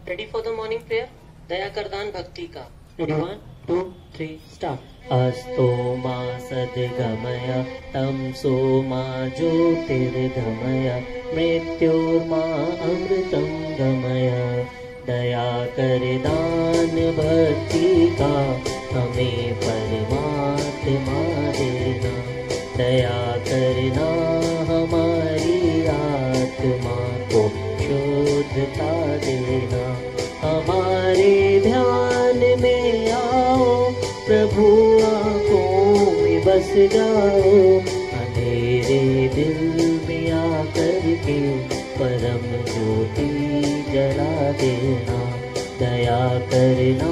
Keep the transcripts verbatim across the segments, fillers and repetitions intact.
Ready for the morning prayer? दया करदान भक्ति का. Ready? One, two, three, start. अस्तो मा सद्गमय तमसो मा ज्योतिर्गमय मृत्योर्मा अमृतं गमय. दया कर दान भक्ति का हमें परमात्मा देना. दया करना हमारी आत्मा को शुद्धता देना. हमारे ध्यान में आओ प्रभु, आँखों में बस जाओ. अंधेरे दिल में आकर के परम ज्योति जला देना. दया करना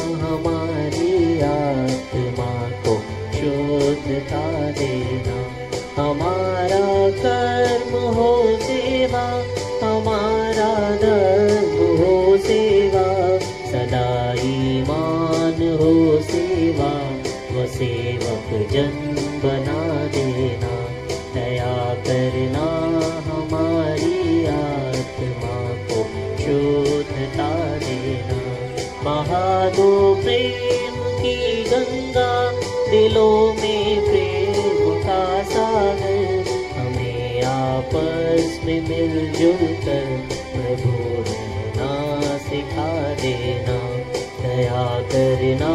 हमारी आत्मा को शुद्धता देना. हमारा कर्म हो सेवा, हमारा धर्म हो सेवा. सदा ईमान हो सेवा, व सेवक जन बना देना. दया करना हमारी आत्मा को शुद्धता देना. बहादो प्रेम की गंगा, दिलों में प्रेम का सागर. हमें आपस में मिलजुल कर प्रभु रहना सिखा देना. दया करना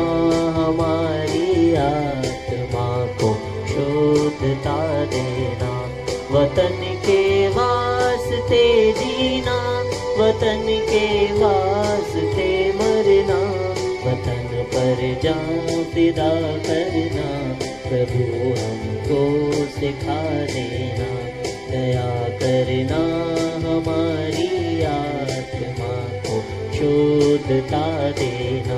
हमारी आत्मा को शुद्धता देना. वतन के वास्ते जीना, वतन के वास्ते मरना. वतन पर जान फिदा करना प्रभु हमको सिखा देना. दया करना हमारी आत्मा को शुद्धता देना.